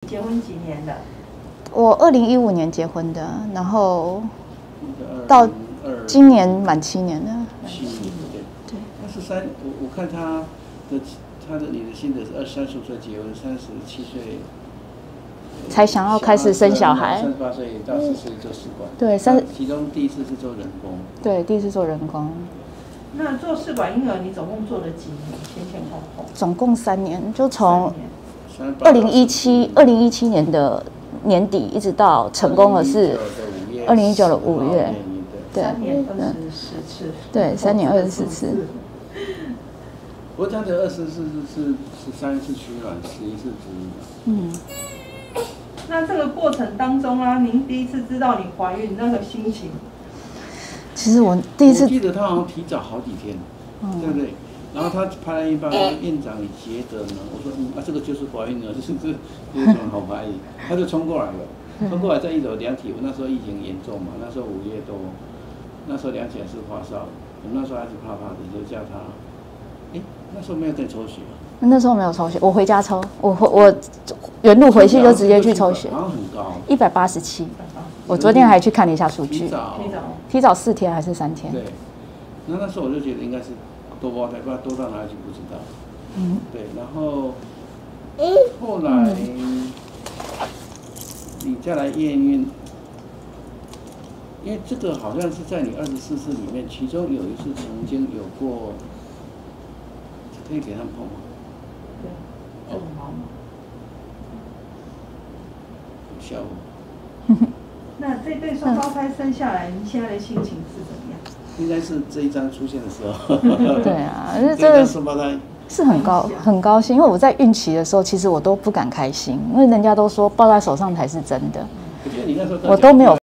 结婚几年了？ 我2015年结婚的，然后到今年满7年了。 7年，对。23，我看你的心得是35岁结婚，37岁才想要开始生小孩。 38岁到40岁做试管。 对， 其中第一次是做人工。 对，第一次做人工。 那做试管婴儿，你总共做了几年？前后后？ 总共3年，就从2017年的年底一直到成功的是2019的5月。 对，3年24次。 对，3年24次。 不过他的24次是13次取卵，11次植入。 那这个过程当中啊，您第一次知道你怀孕那个心情？ 其实我第一次， 我记得他好像提早好几天，对不对？然后他拍了一半，院长你觉得呢？我说这个就是怀孕了，这有什么好怀疑？他就冲过来了，冲过来在1楼量体温，那时候疫情严重嘛，那时候5月多，那时候量起来是发烧，我们那时候还是怕怕的，就叫他，那时候没有在抽血。 那时候没有抽血，我回家抽，我原路回去就直接去抽血， 好像很高 ，187。我昨天还去看了一下数据，提早4天还是3天？ 对，那时候我就觉得应该是多胞胎，不知道多到哪里去不知道。对，然后后来你再来验孕，因为这个好像是在你24次里面，其中有一次曾经有过，可以给他们碰吗？ 对，这么毛吗？ 笑我。 那这对双胞胎生下来，你现在的心情是怎么样？ 应该是这一张出现的时候。 对啊，这个双胞胎是很高兴，因为我在孕期的时候，其实我都不敢开心，因为人家都说抱在手上才是真的，我都没有。